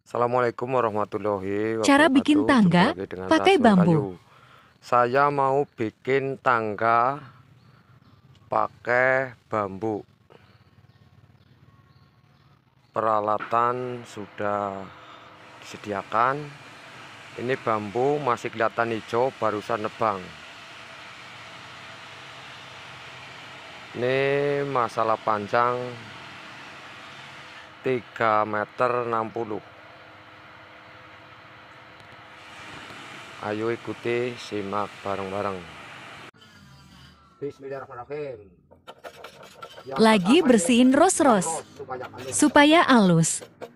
Assalamualaikum warahmatullahi Cara bikin wabarakatuh. Jumpa tangga lagi dengan pakai Rasul bambu. Kayu. Saya mau bikin tangga pakai bambu. Peralatan sudah disediakan. Ini bambu masih kelihatan hijau, barusan nebang. Ini masalah panjang 3,60 meter. Ayo ikuti, simak bareng-bareng. Bismillahirrahmanirrahim. Yang Lagi pertama ini bersihin ros-ros ros supaya halus. supaya halus.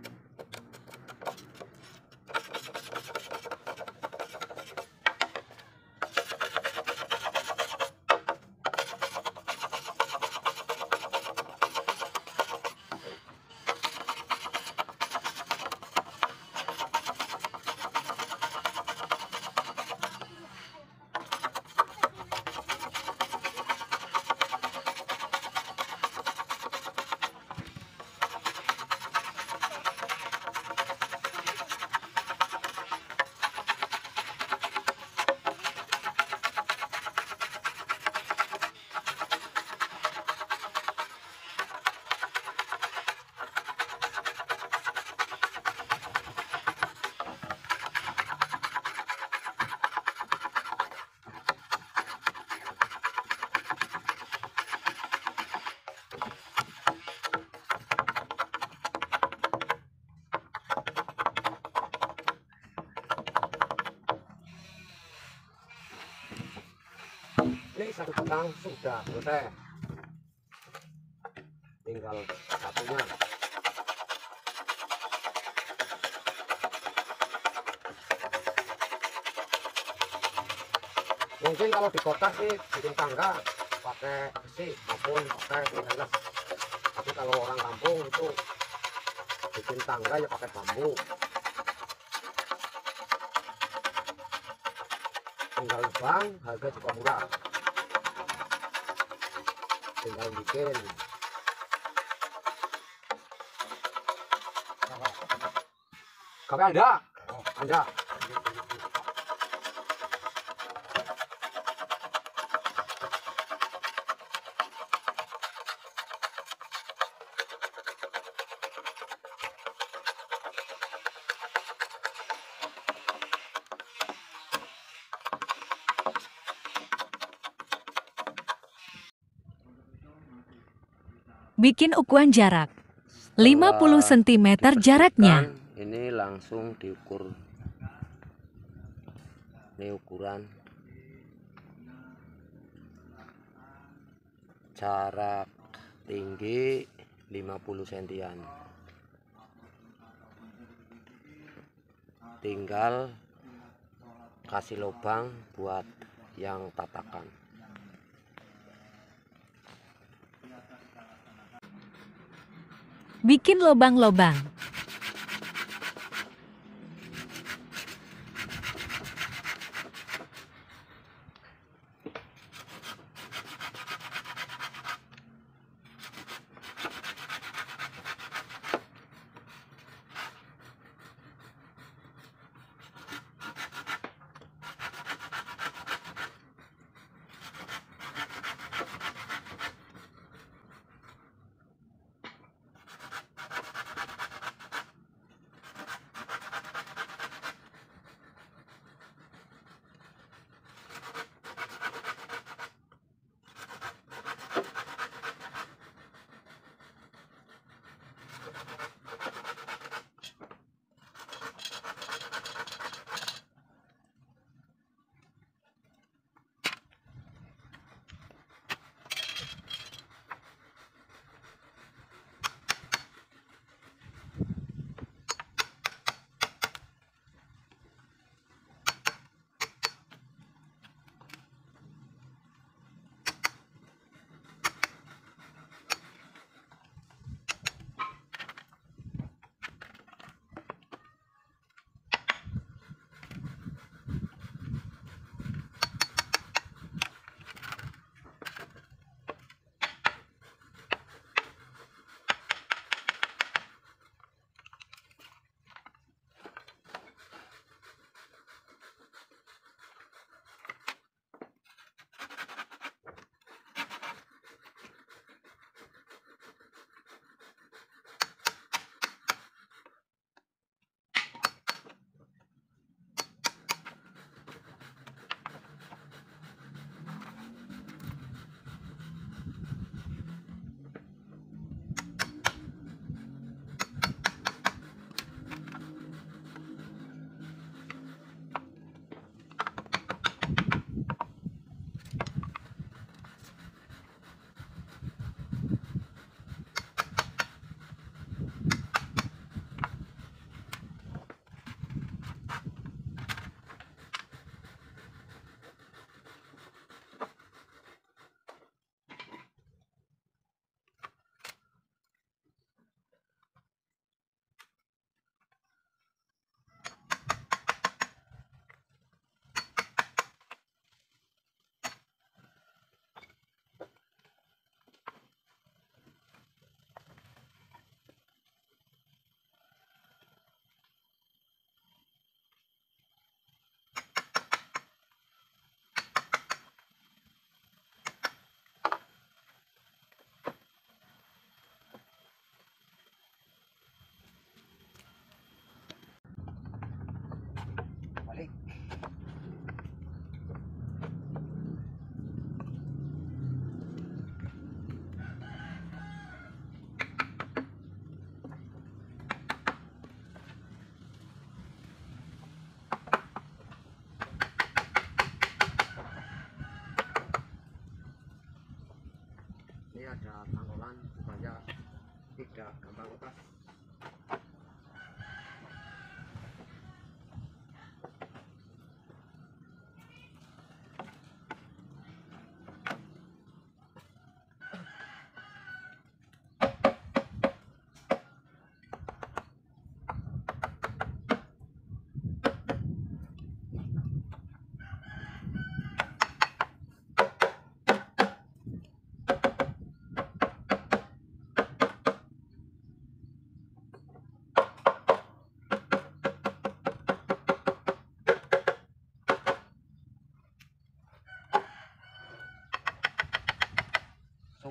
Ini satu batang sudah selesai, tinggal satunya. Mungkin kalau di kota sih bikin tangga pakai besi maupun pakai stainless, tapi kalau orang kampung itu bikin tangga ya pakai bambu. Tinggal bang, harga juga murah, tinggal bikin. Kami ada, oh, ada. Bikin ukuran jarak 50 Setelah cm jaraknya. dibersihkan, ini langsung diukur. Ini ukuran jarak tinggi 50 sentian. Tinggal kasih lubang buat yang tatakan. Bikin lubang-lubang.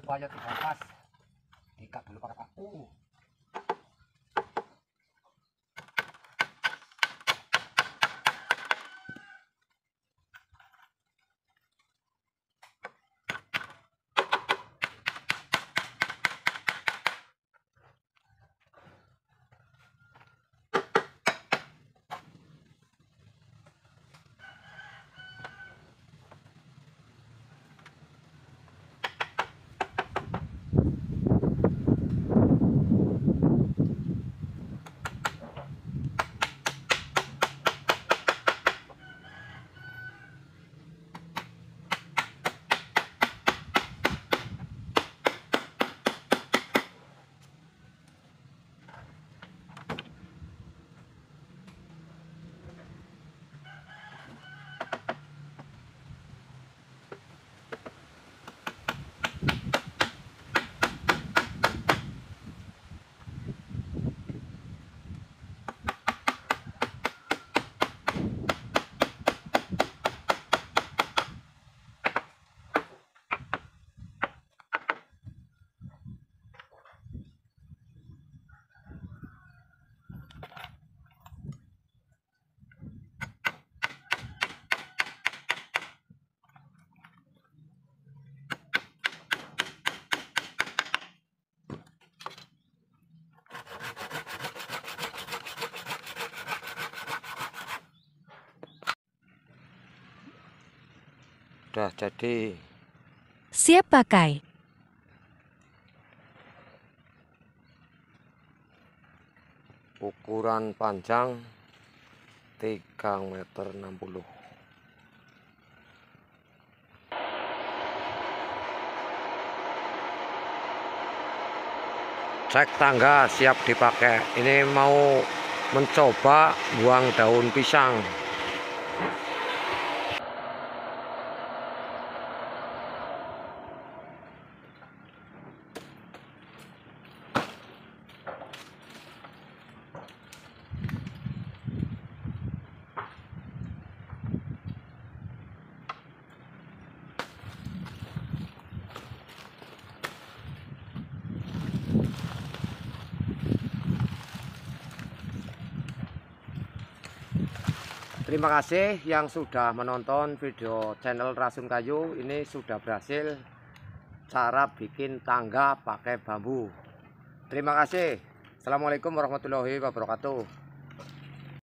supaya dibongkas, diikat dulu pakai paku. Udah jadi. Siap pakai. Ukuran panjang 3,60 meter. Cek tangga siap dipakai. Ini mau mencoba buang daun pisang. Terima kasih yang sudah menonton video channel Rasun Kayu. Ini sudah berhasil cara bikin tangga pakai bambu. Terima kasih. Assalamualaikum warahmatullahi wabarakatuh.